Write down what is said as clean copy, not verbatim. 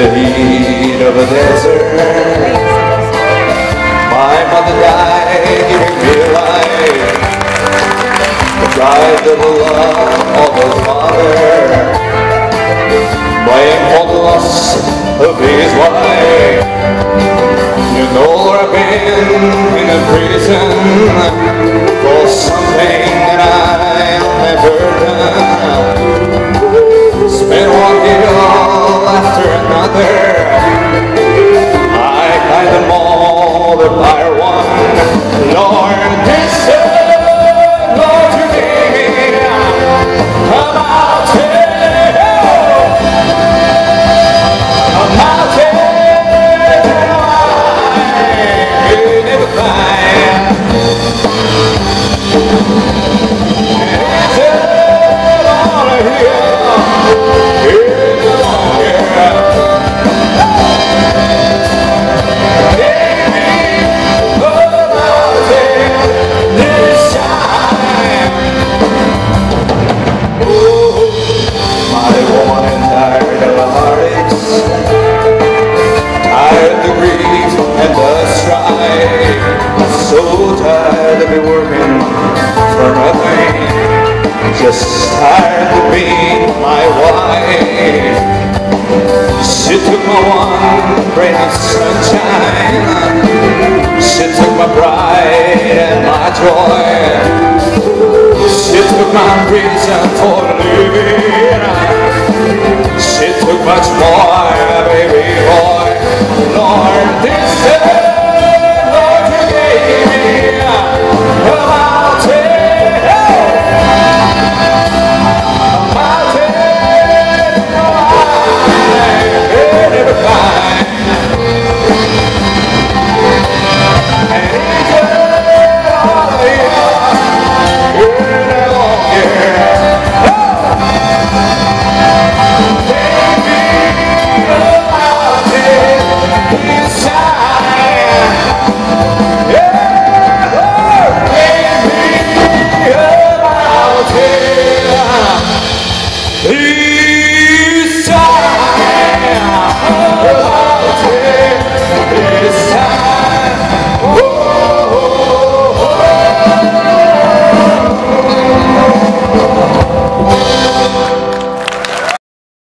heat of a desert. My mother died, giving me life. Died of the love of his father, playing for the loss of his wife. You know I've been in a prison for something that I've never done. Spent one deal after another. I climbed them all, the fire one. Lord, this Lord, you gave me a mountain, a mountain I could never climb. And it's all a hill, so tired of me working for nothing, just tired of being my wife. She took my one grain of sunshine, she took my pride and my joy, she took my reason for living, she took much more, baby boy. Lord, this